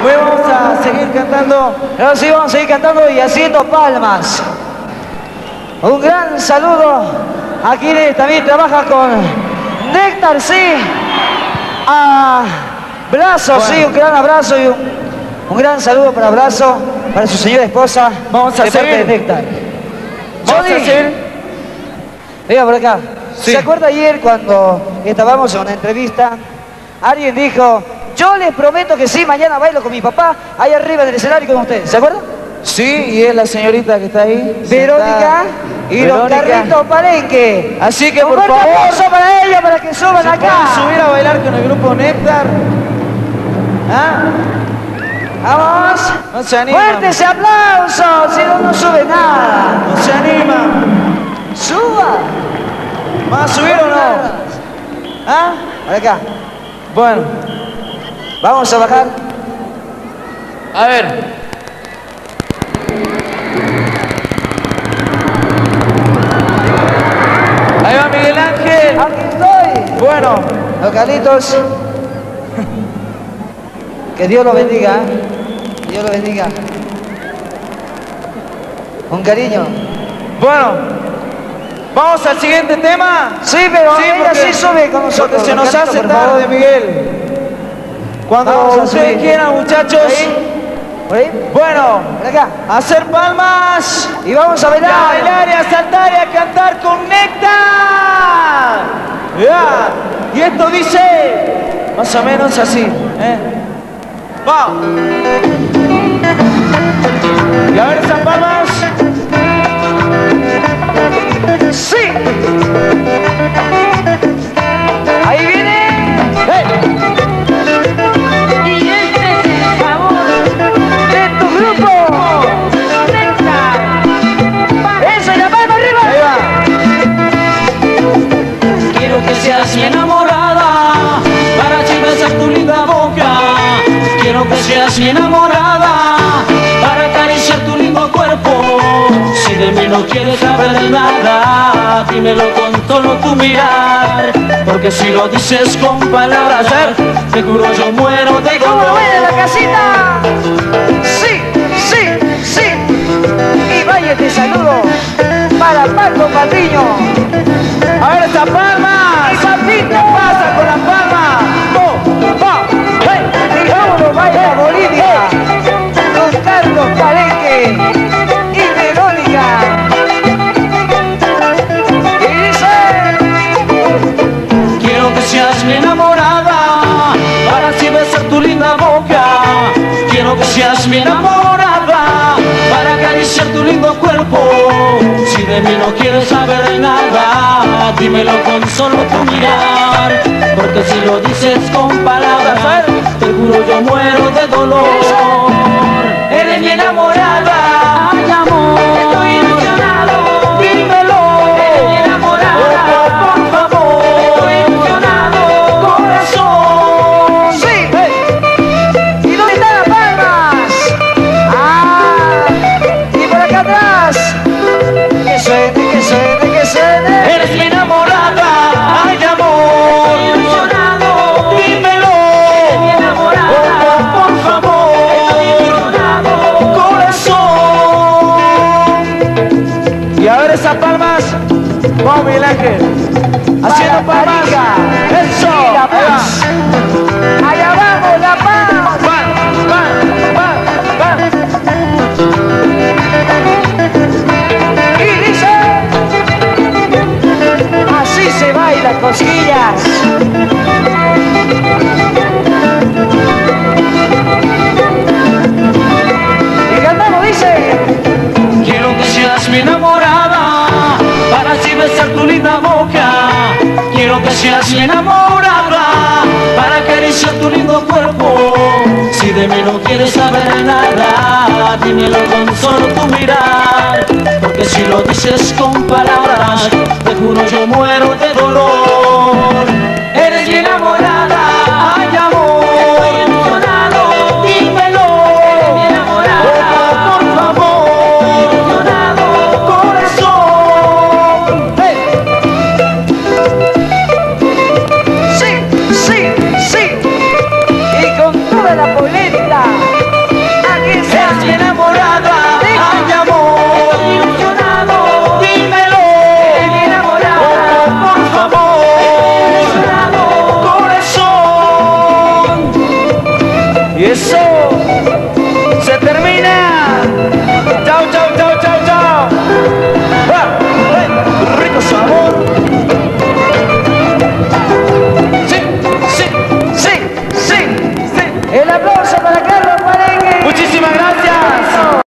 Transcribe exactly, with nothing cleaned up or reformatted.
Bueno, vamos a seguir cantando. Ahora sí, vamos a seguir cantando y haciendo palmas. Un gran saludo a quienes también trabaja con Néctar, sí. A Brazo, Bueno. sí, un gran abrazo y un, un gran saludo para Brazo, para su señora esposa. Vamos a de parte seguir. de Néctar. Vamos a Johnny, seguir. venga por acá. Sí. ¿Se acuerda ayer cuando estábamos en una entrevista? Alguien dijo, yo les prometo que sí, mañana bailo con mi papá ahí arriba del escenario con ustedes. ¿Se acuerdan? Sí, y es la señorita que está ahí. Verónica sentada. y los Verónica. Carlitos Palenque. Así que Un por fuerte favor, aplauso para ellos, para que suban ¿se acá. pueden subir a bailar con el grupo Néctar? ¿Ah? Vamos. No se animan. Fuerte ese aplauso, si no, no sube nada. No se animan. Suba. ¿Van a subir o no? ¿Ah? Para acá. Bueno, Vamos a bajar. a ver. Ahí va Miguel Ángel. Aquí estoy. Bueno, Los Carlitos. Que Dios los bendiga. ¿eh? Que Dios los bendiga. Con cariño. bueno. Vamos al siguiente tema. Sí, pero Sí, ella porque- sí sube con nosotros. Porque se nos Carlitos, hace por favor. tarde, Miguel. Cuando Vamos a ustedes subir. quieran, muchachos. ¿Por ahí? Bueno, Por acá. hacer palmas. Y vamos a Y a bailar. bailar y a saltar y a cantar con Néctar. Ya. Y esto dice más o menos así. ¿eh? Va. Y a ver esas palmas. ¡Sí! Ahí viene. Y este es el sabor ¡De tu grupo! Néctar. ¡Eso! ¡Y la palma arriba! Ahí va. Quiero que seas mi enamorada para así besar tu linda boca. Quiero que seas mi enamorada para acariciar tu lindo cuerpo. Si de mí no quieres saber nada, dímelo con solo tu mirar. Porque si lo dices con palabras, te juro yo muero de ¿Cómo lo dolor. ven en la casita? ¡Sí! ¡Sí! ¡Sí! Y vaya este saludo para Paco Patiño. A ver esas palmas. ¡Y Papito! ¿Qué pasa con las palmas? Oh, va. ¡Y cómo baila Bolivia! Con Carlos Palenque y Verónica. Y dice... Quiero que seas mi enamorada para así besar tu linda boca. Quiero que seas mi enamorada para acariciar tu lindo cuerpo. Si de mí no quieres saber nada, dímelo con solo tu mirar. Porque si lo dices con palabras, te juro yo muero de dolor. Eres mi enamorada, ay amor, estoy ilusionado. Dímelo, eres mi enamorada, por favor, estoy ilusionado, corazón. ¡Sí! ¿Y dónde están las palmas? ¡Ah! Y por acá atrás. Que suene, que suene, que suene. Eres mi enamorada, ay amor, ilusionado. Dímelo, eres mi enamorada, por favor, estoy ilusionado, corazón. Y a ver esas palmas. Vamos, Miguel Ángel. Haciendo Para palmas. Tarica. Eso. Y la Ahí paz. va. Allá vamos, la paz. Van, van, van, van. Y dice... Así se baila, cosquillas. Y cantamos, dice... Quiero que seas mi enamorada para así besar tu linda boca. Quiero que seas mi enamorada para acariciar tu lindo cuerpo. Si de mí no quieres saber nada, dímelo con solo tu mirar. Porque si lo dices con palabras, te juro yo muero de dolor.